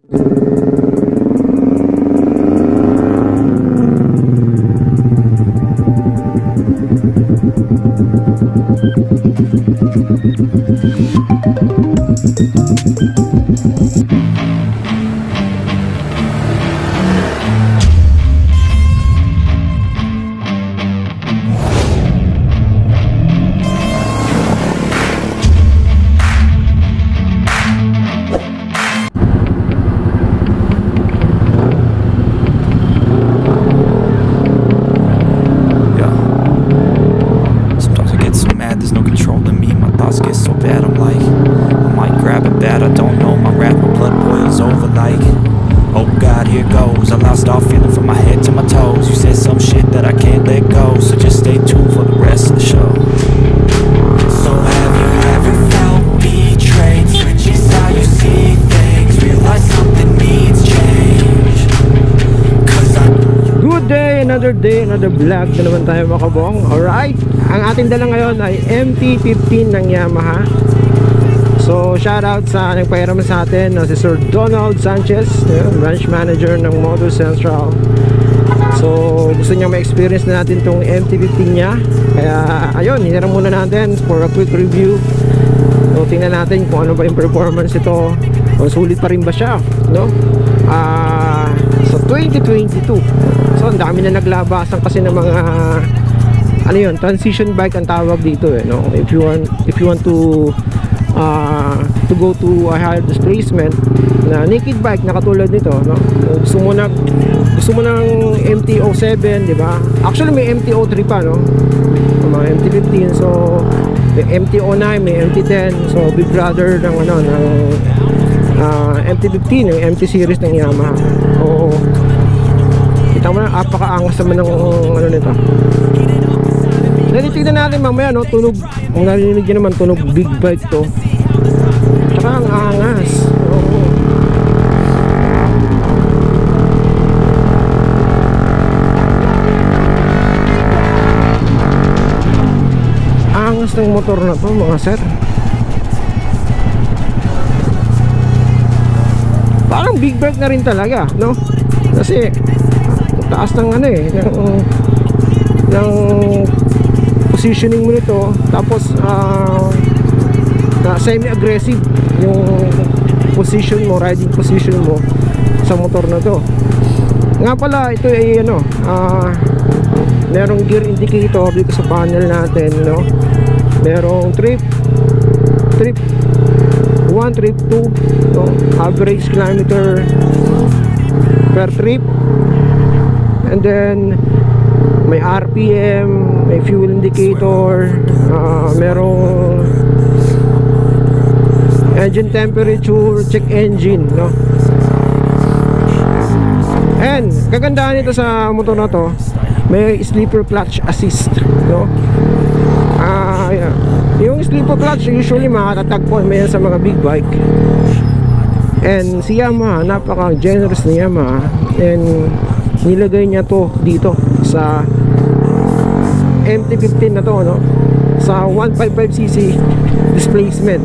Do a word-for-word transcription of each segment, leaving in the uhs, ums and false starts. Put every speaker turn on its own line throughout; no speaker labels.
Another day, another vlog na naman tayo mga kabong. Alright, ang ating dala ngayon ay M T fifteen ng Yamaha. So shoutout sa nagpahiram sa atin na si Sir Donald Sanchez, branch manager ng Motor Central. So gusto niya ma-experience na natin tong M T fifteen niya. Kaya ayun, hiniram muna natin for a quick review. So tingnan natin kung ano ba yung performance ito, kung sulit pa rin ba siya, no? Ah, uh, so twenty twenty-two. So ang dami na naglabasan kasi ng mga ano yun, transition bike ang tawag dito eh, no? If you want if you want to uh, to go to a higher displacement na naked bike na katulad nito, no? Gusto mo na gusto mo ng M T oh seven, di ba? Actually may M T oh three pa, no? Mga M T fifteen, so may M T oh nine, may M T ten. So big brother ng ano ng uh, M T fifteen, yung M T series ng Yamaha. Oo. Kita mo na, apaka-angas naman ng ano nito. Nalitignan natin mamaya, no? Tunog, kung narinig nyo naman, tunog big bike to. Tsaka ang angas. Oo. Angas ng motor na to mga sir. Parang big bike na rin talaga, no? Kasi taas ng ano eh ng, ng positioning mo nito. Tapos uh, na semi-aggressive yung position mo, riding position mo sa motor na to. Nga pala, ito ay ano, uh, merong gear indicator dito sa panel natin, no? Merong trip trip one, trip two, no? Average kilometer per trip. And then may R P M, may fuel indicator, uh, merong engine temperature, check engine, no? And kagandahan nito sa motor na to, may sleeper clutch assist, no? Ah, uh, yeah. Yung sleeper clutch usually makatatagpo may sa mga big bike. And si Yamaha, napaka generous ni Yamaha, and nilagay niya to dito sa M T fifteen na to, no? Sa one fifty-five c c displacement.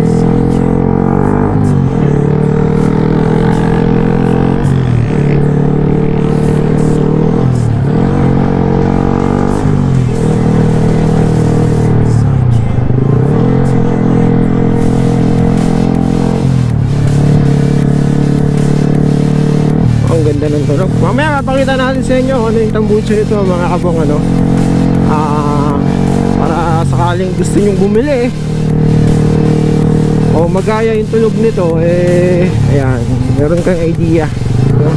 Ganda ng tunog. Mamaya mapakita natin sa inyo ano yung tambucho nito mga kabong, ano, uh, para sakaling gusto nyong bumili o magaya yung tunog nito, eh ayan, meron kang idea, no?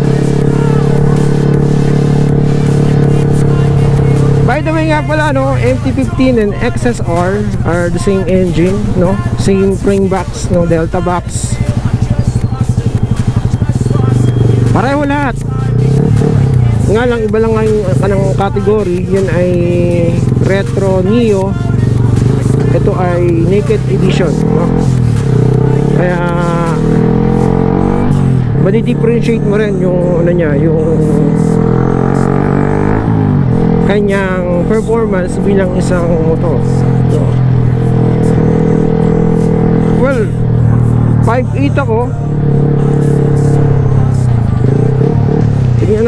By the way nga pala, no, M T fifteen and X S R are the same engine, no? Same spring box, no? Delta box. Pareho lahat. Nga lang, iba lang yung kanang category. Yan ay Retro Neo. Ito ay Naked Edition, no? Kaya madi-differentiate mo rin yung ano niya, yung kanyang performance bilang isang motor, no? Well, five eight ako.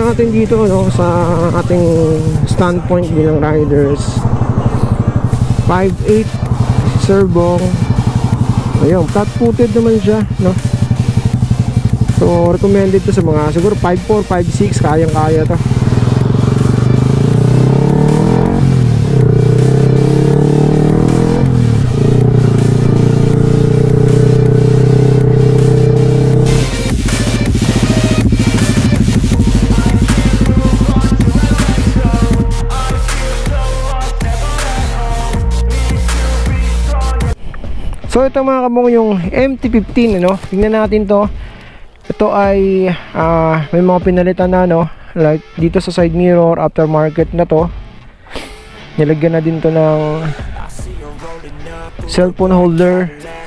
natin dito, no, sa ating standpoint bilang riders. five eight Serbong. Ayun, flat-footed naman siya, no. So recommended to sa mga siguro five four, five six, kayang-kaya to. So ito mga kabong yung M T fifteen, ano? Tingnan natin to. Ito ay uh, may mga pinalitan na, no? Like dito sa side mirror, aftermarket na to. Nilagyan na din to ng cellphone holder.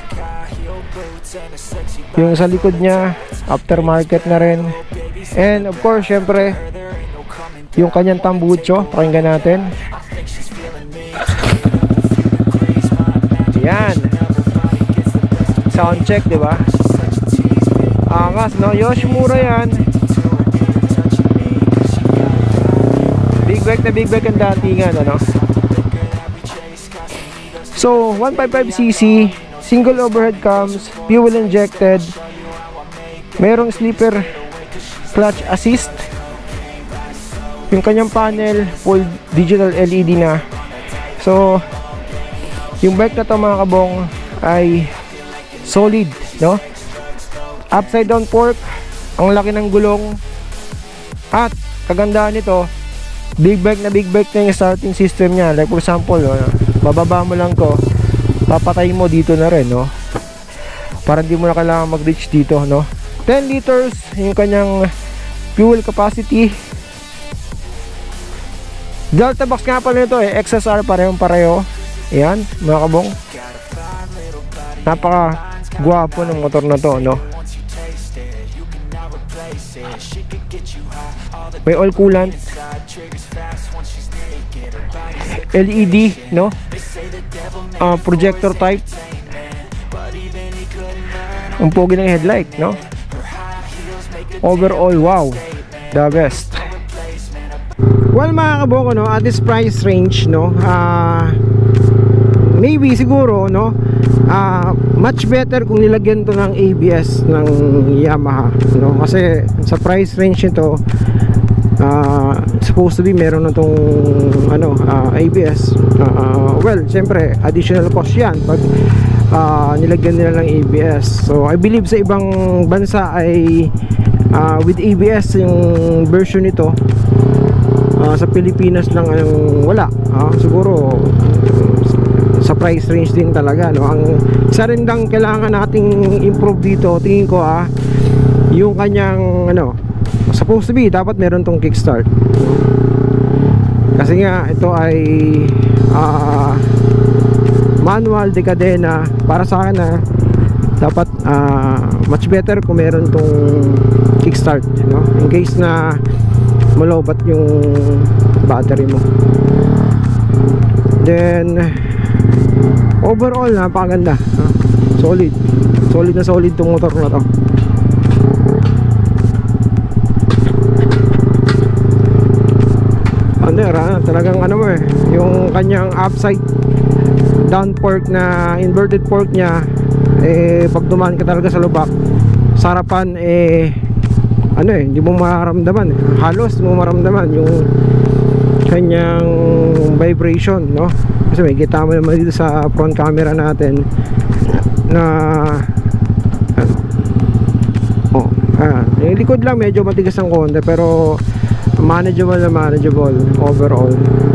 Yung sa likod niya, aftermarket na rin. And of course, syempre, yung kanyang tambucho, pakinggan natin. Yan. Sound check, di ba? Angas, no? Yoshimura yan. Big bike na big bike ang datingan, ano? So, one fifty-five c c, single overhead cams, fuel injected. Merong sleeper clutch assist. Yung kanyang panel, full digital L E D na. So, yung bike na to mga kabong ay solid, no? Upside down fork, ang laki ng gulong. At kagandahan nito, big bike na big bike na yung starting system niya. Like for example, ano, bababa mo lang to, papatay mo dito na rin, no? Para hindi mo na kailangan mag-reach dito, no? ten liters yung kanyang fuel capacity. Delta box nga pala nito, eh, X S R, parehong pareho. Ayan, mga kabong, napaka guwapo ng motor na to, no? May all coolant, L E D, no? Uh, projector type. Ang pogi ng headlight, no? Overall, wow, the best. Well mga kaboko, no, at this price range, no, uh, maybe siguro, no, uh, much better kung nilagyan to ng A B S ng Yamaha, no, kasi sa price range nito, uh, supposed to be meron na tong ano, uh, A B S. Uh, well, syempre additional cost yan pag uh, nilagyan nila ng A B S. So I believe sa ibang bansa ay uh, with A B S yung version nito. Uh, sa Pilipinas lang ang wala, uh, siguro sa price range din talaga, no? Ang isa rin lang kailangan nating improve dito, tingin ko, ah, yung kanyang ano, supposed to be dapat meron tong kickstart, kasi nga ito ay uh, manual de cadena. Para sa akin, ah, dapat uh, much better kung meron tong kickstart, no? In case na malobat yung battery mo. Then overall, napakaganda, huh? Solid, solid na solid tong motor na to. Under, ha? Talagang ano mo, eh, yung kanyang upside down fork na inverted fork nya, eh pag dumaan ka talaga sa lubak, sarapan, eh ano, eh, hindi mo maramdaman, eh. Halos hindi mo maramdaman yung kanyang vibration, no? Kasi may kita mo naman dito sa front camera natin na ano, oh, ah, yung likod lang medyo matigas ng konti, pero manageable na manageable overall.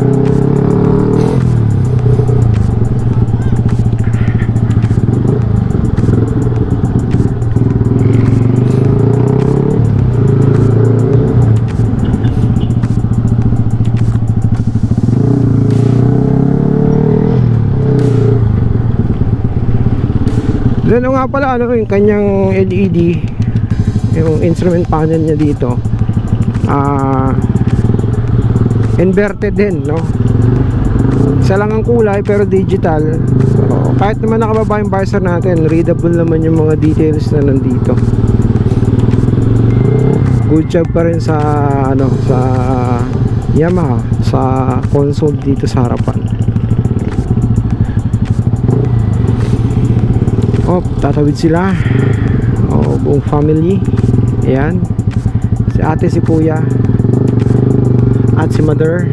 Then nga pala, ano, yung kanyang L E D, yung instrument panel niya dito, uh, inverted din, no? Isa lang ang kulay pero digital. So, kahit naman nakababa yung visor natin, readable naman yung mga details na nandito. good job pa rin sa ano, sa Yamaha, sa console dito sa harapan. Oh, tatawid sila. Oh, buong family. Ayan. Si ate, si kuya, at si mother.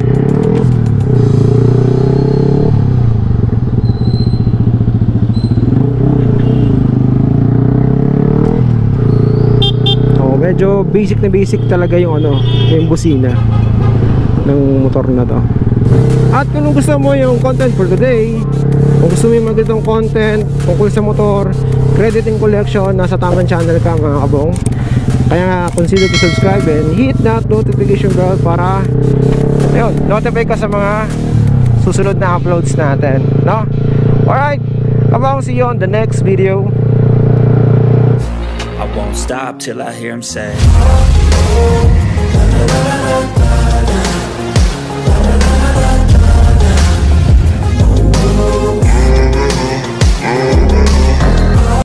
Oh, medyo basic na basic talaga yung ano, yung busina ng motor na to. At kung gusto mo yung content for today, kung gusto mo yung magandang content tungkol sa motor, credit and collection, nasa tamang channel ka mga kabong. Kaya nga, consider to subscribe and hit that notification bell para ayun, notify ka sa mga susunod na uploads natin, no? Alright, kabong, see you on the next video.
I won't stop till I hear him say